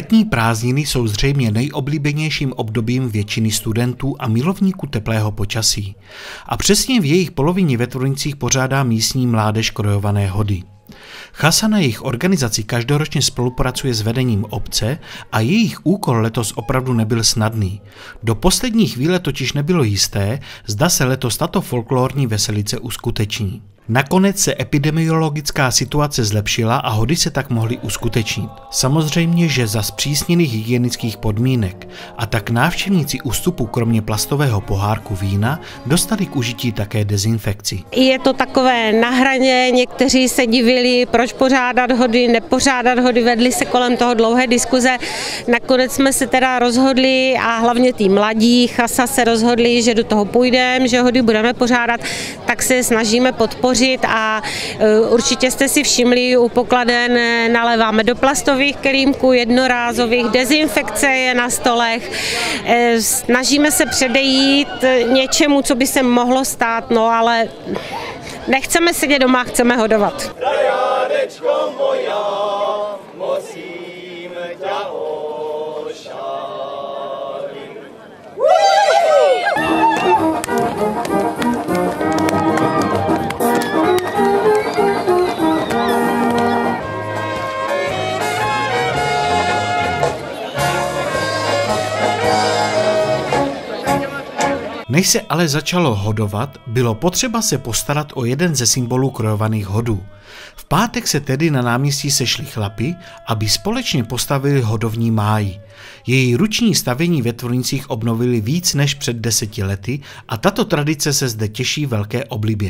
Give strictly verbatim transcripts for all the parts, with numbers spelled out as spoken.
Letní prázdniny jsou zřejmě nejoblíbenějším obdobím většiny studentů a milovníků teplého počasí. A přesně v jejich polovině ve Tvornicích pořádá místní mládež krojované hody. Chasa na jejich organizaci každoročně spolupracuje s vedením obce a jejich úkol letos opravdu nebyl snadný. Do poslední chvíle totiž nebylo jisté, zda se letos tato folklorní veselice uskuteční. Nakonec se epidemiologická situace zlepšila a hody se tak mohly uskutečnit. Samozřejmě, že za zpřísněných hygienických podmínek, a tak návštěvníci ústupu kromě plastového pohárku vína dostali k užití také dezinfekci. Je to takové na hraně, někteří se divili, proč pořádat hody, nepořádat hody, vedly se kolem toho dlouhé diskuze. Nakonec jsme se teda rozhodli a hlavně tí mladí Chasa se rozhodli, že do toho půjdeme, že hody budeme pořádat, tak se snažíme podpořit. A určitě jste si všimli, u pokladen naléváme do plastových kelímků, jednorázových, dezinfekce je na stolech. Snažíme se předejít něčemu, co by se mohlo stát, no ale nechceme sedět doma, chceme hodovat. Rajádečko moja, musím tě Než se ale začalo hodovat, bylo potřeba se postarat o jeden ze symbolů krojovaných hodů. V pátek se tedy na náměstí sešli chlapi, aby společně postavili hodovní máj. Její ruční stavění ve Tvornicích obnovili víc než před deseti lety a tato tradice se zde těší velké oblibě.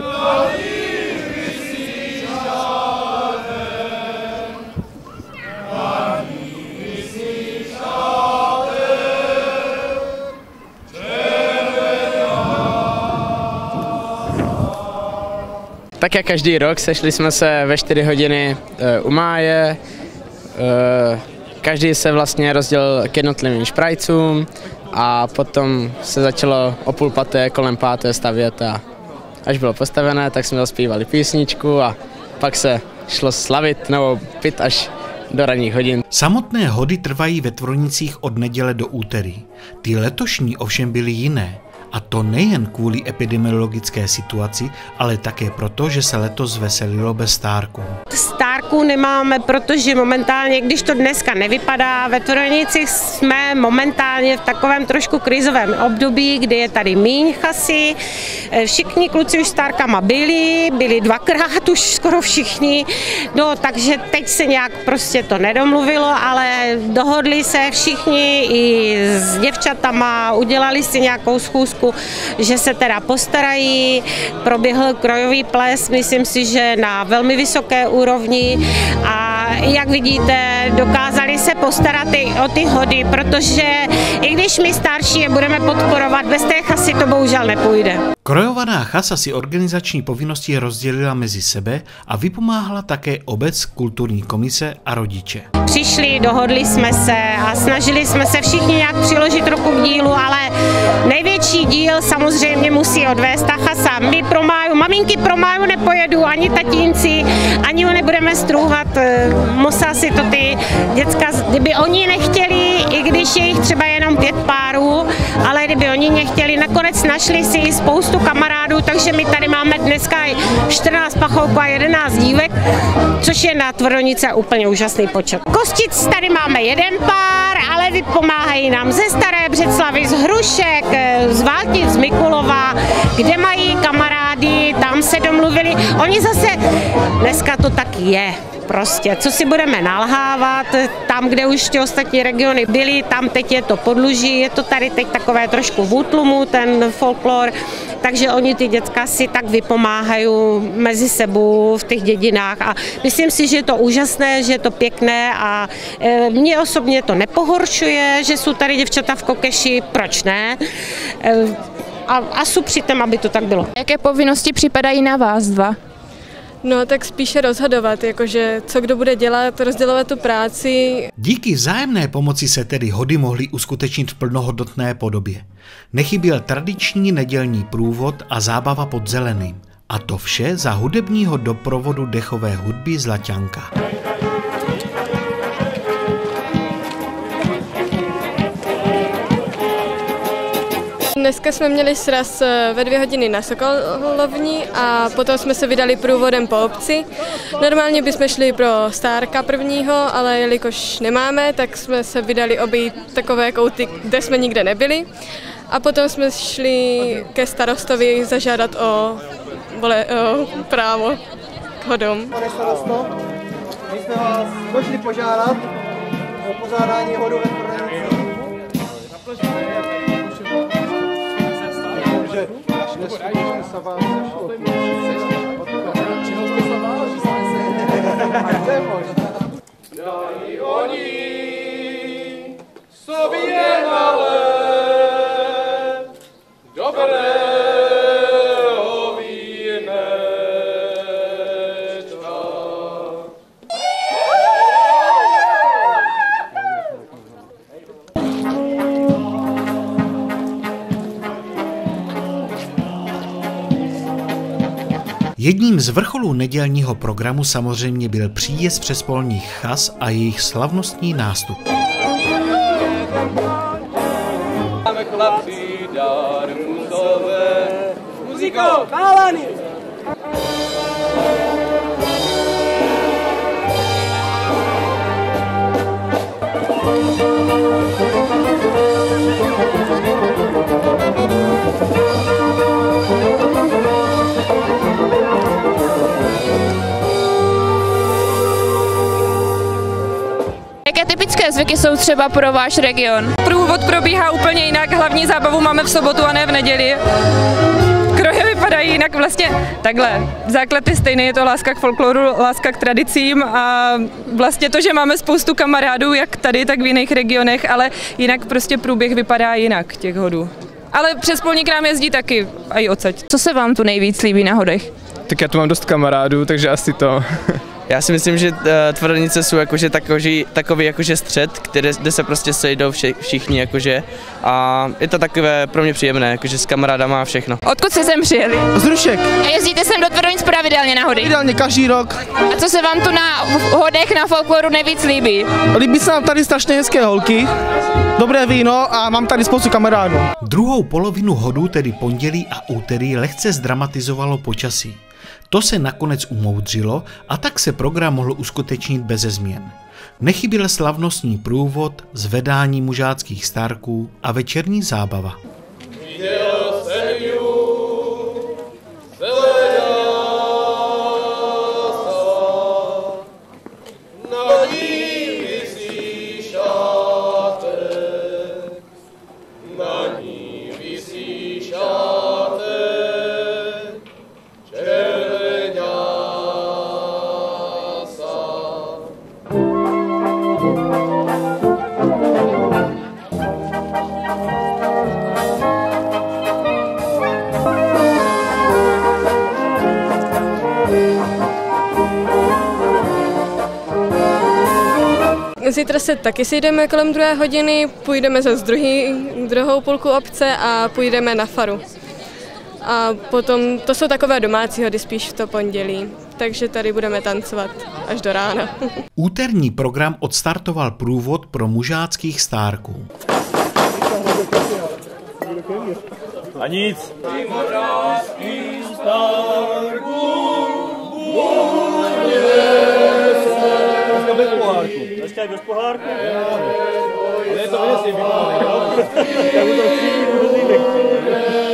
Tak jak každý rok, sešli jsme se ve čtyři hodiny u máje, každý se vlastně rozdělil k jednotlivým šprajcům a potom se začalo o půl paté, kolem páté stavět a až bylo postavené, tak jsme zaspívali písničku a pak se šlo slavit nebo pít až do ranních hodin. Samotné hody trvají ve Tvornicích od neděle do úterý. Ty letošní ovšem byly jiné. A to nejen kvůli epidemiologické situaci, ale také proto, že se letos veselilo bez stárků. Stárků nemáme, protože momentálně, když to dneska nevypadá, ve Tvornicích jsme momentálně v takovém trošku krizovém období, kdy je tady míň Chasy. Všichni kluci už stárkama byli, byli dvakrát už skoro všichni, no takže teď se nějak prostě to nedomluvilo, ale dohodli se všichni i s děvčatama, udělali si nějakou schůzku, že se teda postarají, proběhl krojový ples, myslím si, že na velmi vysoké úrovni a jak vidíte, dokázali se postarat i o ty hody, protože i když my starší je budeme podporovat, bez té Chasy to bohužel nepůjde. Krojovaná Chasa si organizační povinnosti rozdělila mezi sebe a vypomáhala také obec, kulturní komise a rodiče. Přišli, dohodli jsme se a snažili jsme se všichni nějak přiložit ruku k dílu, ale největší díl samozřejmě musí odvést ta Chasa. My pro máju, maminky pro máju nepojedou, ani tatínci, ani ho nebudeme strůhat. Musí si to ty děcka, kdyby oni nechtěli, i když je jich třeba jenom pět párů, ale kdyby oni nechtěli, nakonec našli si spoustu kamarádů, takže my tady máme dneska čtrnáct pachouků a jedenáct dívek, což je na Tvornice úplně úžasný počet. Kostic tady máme jeden pár, ale vypomáhají nám ze Staré Břeclavy, z Hrušek, z Váltic, z Mikulova, kde mají kamarády, tam se domluvili. Oni zase, dneska to tak je. Prostě, co si budeme nalhávat, tam, kde už ty ostatní regiony byly, tam teď je to podluží, je to tady teď takové trošku v útlumu, ten folklor, takže oni ty děcka si tak vypomáhají mezi sebou v těch dědinách a myslím si, že je to úžasné, že je to pěkné a e, mě osobně to nepohoršuje, že jsou tady děvčata v kokeši, proč ne? E, a, a jsou přitom, aby to tak bylo. Jaké povinnosti připadají na vás dva? No, tak spíše rozhodovat, jakože co kdo bude dělat, rozdělovat tu práci. Díky vzájemné pomoci se tedy hody mohly uskutečnit v plnohodnotné podobě. Nechyběl tradiční nedělní průvod a zábava pod zeleným. A to vše za hudebního doprovodu dechové hudby Zlaťanka. Dneska jsme měli sraz ve dvě hodiny na Sokolovni a potom jsme se vydali průvodem po obci. Normálně bychom šli pro Stárka prvního, ale jelikož nemáme, tak jsme se vydali obejít takové kouty, kde jsme nikde nebyli. A potom jsme šli ke starostovi zažádat o, vole, o právo k hodům. Pane starosto, my jsme vás došli požádat o pořádání hodu ve Tvrdanicích. Takže až neskutečně se vám zašlo. To je možné. Dali oni sobě nalé dobrého vínečka. Jedním z vrcholů nedělního programu samozřejmě byl příjezd předspolních chas a jejich slavnostní nástup. Máme chlapci dar muzové, muziko, nálany! Jaké typické zvyky jsou třeba pro váš region? Průvod probíhá úplně jinak, hlavní zábavu máme v sobotu a ne v neděli. Kroje vypadají jinak, vlastně takhle. Základ je stejný, je to láska k folkloru, láska k tradicím a vlastně to, že máme spoustu kamarádů, jak tady, tak v jiných regionech, ale jinak prostě průběh vypadá jinak těch hodů. Ale předspolník nám jezdí taky, a i odsaď. Co se vám tu nejvíc líbí na hodech? Tak já tu mám dost kamarádů, takže asi to. Já si myslím, že Tvrdenice jsou jakože takový, takový jakože střed, kde, kde se prostě sejdou vši, všichni jakože a je to takové pro mě příjemné, jakože s kamarádama a všechno. Odkud jste sem přijeli? Z Rušek. A jezdíte sem do Tvrdenic pravidelně na hody? Ideálně každý rok. A co se vám tu na hodech na folkloru nejvíc líbí? Líbí se nám tady strašně hezké holky, dobré víno a mám tady spoustu kamarádů. Druhou polovinu hodu, tedy pondělí a úterý, lehce zdramatizovalo počasí. To se nakonec umoudřilo a tak se program mohl uskutečnit beze změn. Nechyběl slavnostní průvod, zvedání mužáckých stárků a večerní zábava. Zítra se taky sejdeme kolem druhé hodiny, půjdeme zase druhý, druhou půlku obce a půjdeme na faru. A potom, to jsou takové domácí hody spíš v to pondělí, takže tady budeme tancovat až do rána. Úterní program odstartoval průvod pro mužáckých stárků. A nic. Mužáckých stárků bez pohárku. Dneska je bez pohárku? Ale je to věci vypálené, jo? Tak to třídí různý lekce.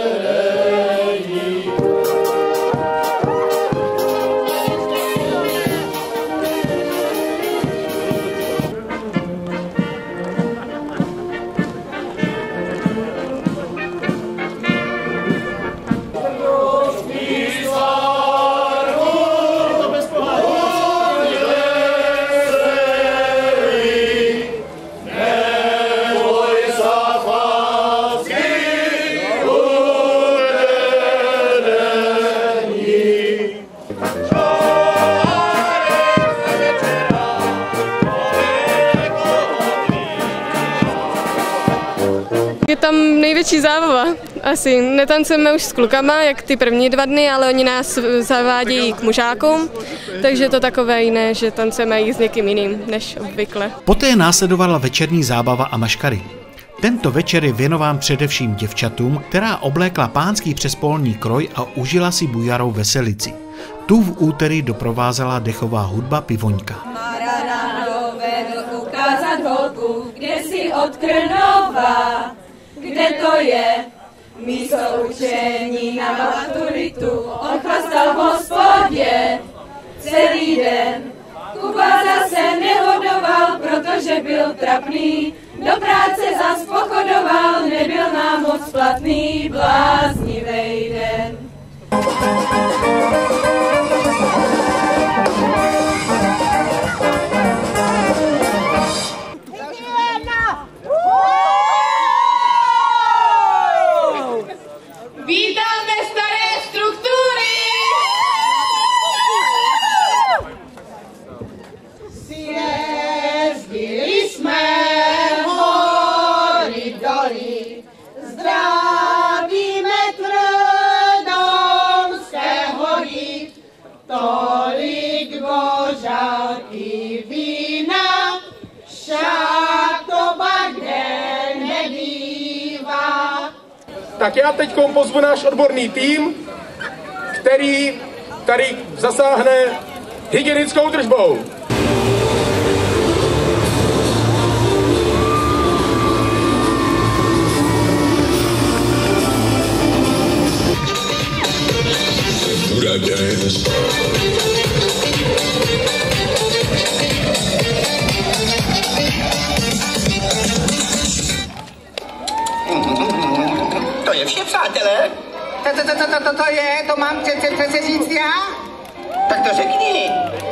Je tam největší zábava. Asi netancujeme už s klukama, jak ty první dva dny, ale oni nás zavádějí k mužákům, takže je to takové jiné, že tancujeme i s někým jiným než obvykle. Poté následovala večerní zábava a maškary. Tento večer je věnován především děvčatům, která oblékla pánský přespolní kroj a užila si bujarou veselici. Tu v úterý doprovázela dechová hudba Pivoňka. Marana dovedl ukázat holku, kde si od Krnova, kde to je místo učení na maturitu. On chlastal v hospodě celý den. Kuba zase nehodoval, protože byl trapný. Do práce zas pochodoval, nebyl nám moc platný, bláznivej den. Vítáme staré struktury! Sjezdili jsme hory doly, zdravíme Trdomské hory, tolik božáky vína, však to bagde nebývá. Tak já teď pozvu náš odborný tým, který tady zasáhne hygienickou držbou. To je vše, přátelé. To, to, to, to, to, to je, to mám přece přece říct já. Tak to řekni.